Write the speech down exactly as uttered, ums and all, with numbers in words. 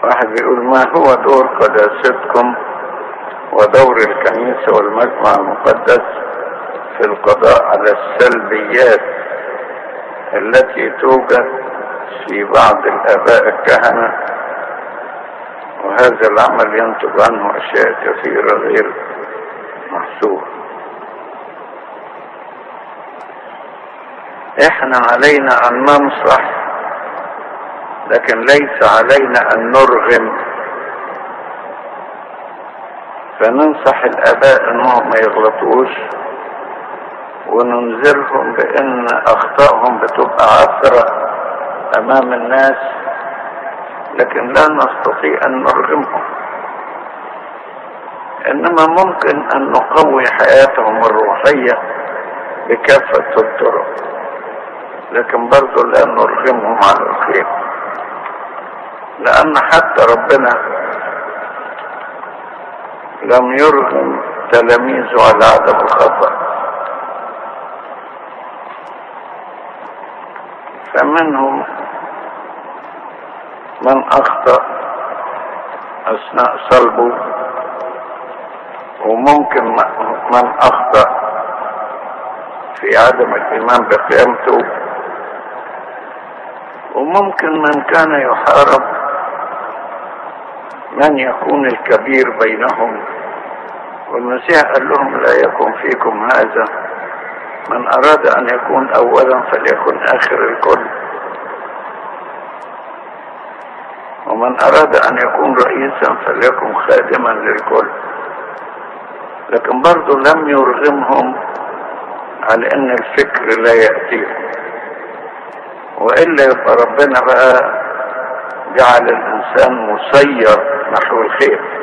واحد بيقول: ما هو دور قداستكم ودور الكنيسة والمجمع المقدس في القضاء على السلبيات التي توجد في بعض الآباء الكهنة، وهذا العمل ينتج عنه أشياء كثيرة غير محسوبة؟ احنا علينا أن ننصح، لكن ليس علينا أن نرغم. فننصح الآباء أنهم ما يغلطوش، وننذرهم بأن أخطائهم بتبقى عثرة أمام الناس، لكن لا نستطيع أن نرغمهم. إنما ممكن أن نقوي حياتهم الروحية بكافة الطرق، لكن برضو لا نرغمهم على الخير، لأن حتى ربنا لم يرغم تلاميذه على عدم الخطأ. فمنهم من أخطأ أثناء صلبه، وممكن من أخطأ في عدم الإيمان بقيامته، وممكن من كان يحارب من يكون الكبير بينهم، والمسيح قال لهم: لا يكن فيكم هذا، من أراد أن يكون أولا فليكن آخر الكل، ومن أراد أن يكون رئيسا فليكن خادما للكل. لكن برضو لم يرغمهم على أن الفكر لا يأتيهم، وإلا يبقى ربنا بقى جعل الإنسان مسير نحو الخير.